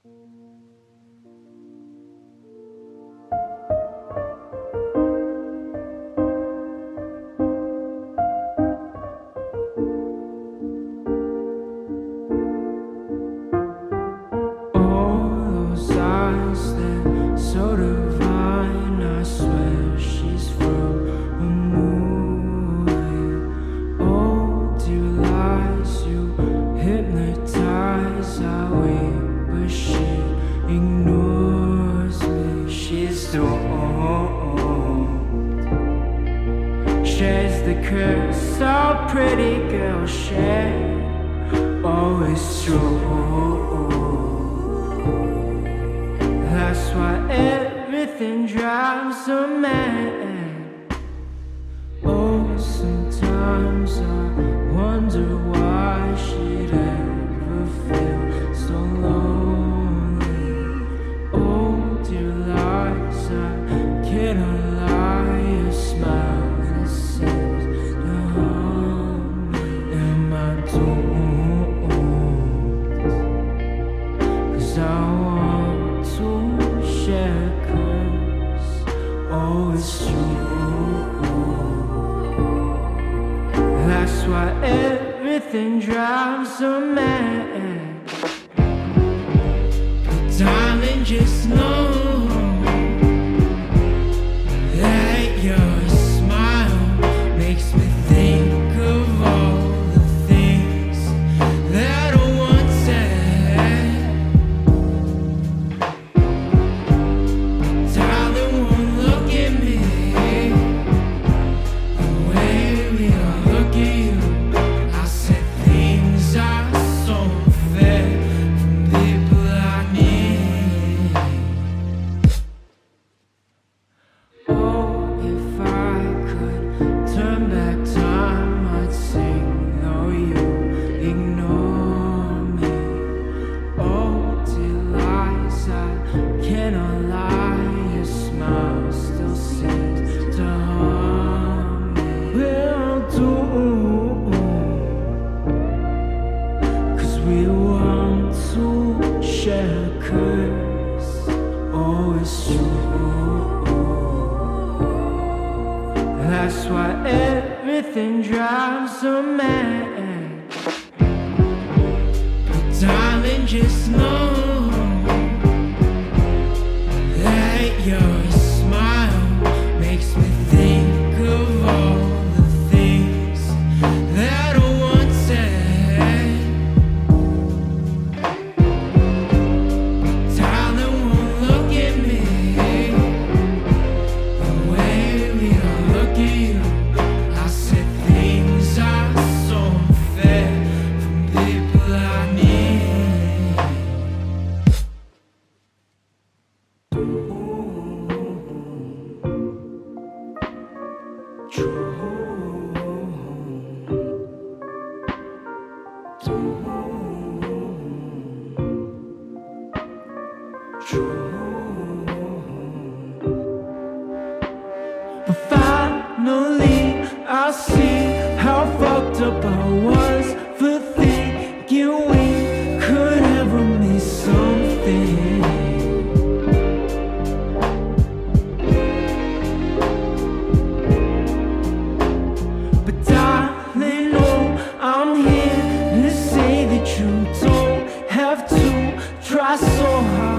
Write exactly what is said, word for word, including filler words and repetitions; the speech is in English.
Shares the curse all pretty girls share. Always true. That's why everything drives a man. Oh, sometimes I wonder why she'd ever feel so lonely. Oh, dear lies, I cannot lie. Your smile that seems to harm me. Am I doomed? 'Cause I want to share a curse. Oh, it's true. That's why everything drives a man. But darling, just know that your smile makes me think of all the things that I once said. Darling, won't look at me the way we all look at you. I said things are so unfair from people I need. Oh, if I could turn back time, I'd sing, though you ignore me. Oh, dear lies, I cannot lie. Your smile still seems to harm me. We'll do, 'cause we want to share a curse. Oh, it's true. That's why everything drives a man. But darling, just know that your smile makes me think of all the things that I once said. Darling, won't look at me the way we all look at you. I said things are so unfair from people I need. But finally I see how fucked up I was for thinking we could ever mean something. But darling, oh, I'm here to say that you don't have to try so hard.